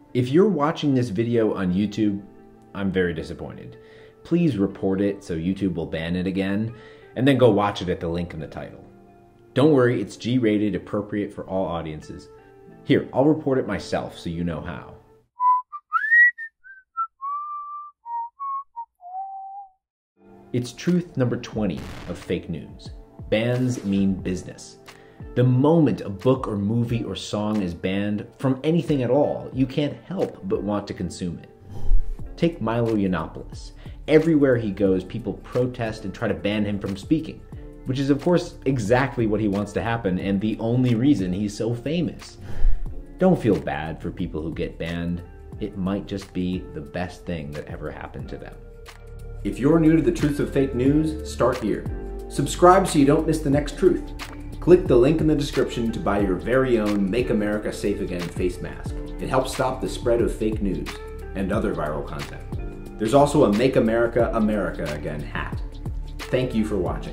If you're watching this video on YouTube, I'm very disappointed. Please report it so YouTube will ban it again, and then go watch it at the link in the title. Don't worry, it's G-rated, appropriate for all audiences. Here, I'll report it myself so you know how. It's truth number 20 of fake news. Bans mean business. The moment a book or movie or song is banned from anything at all, you can't help but want to consume it. Take Milo Yiannopoulos. Everywhere he goes, people protest and try to ban him from speaking, which is of course exactly what he wants to happen and the only reason he's so famous. Don't feel bad for people who get banned. It might just be the best thing that ever happened to them. If you're new to the truth of fake news, start here. Subscribe so you don't miss the next truth. Click the link in the description to buy your very own Make America Safe Again face mask. It helps stop the spread of fake news and other viral content. There's also a Make America America Again hat. Thank you for watching.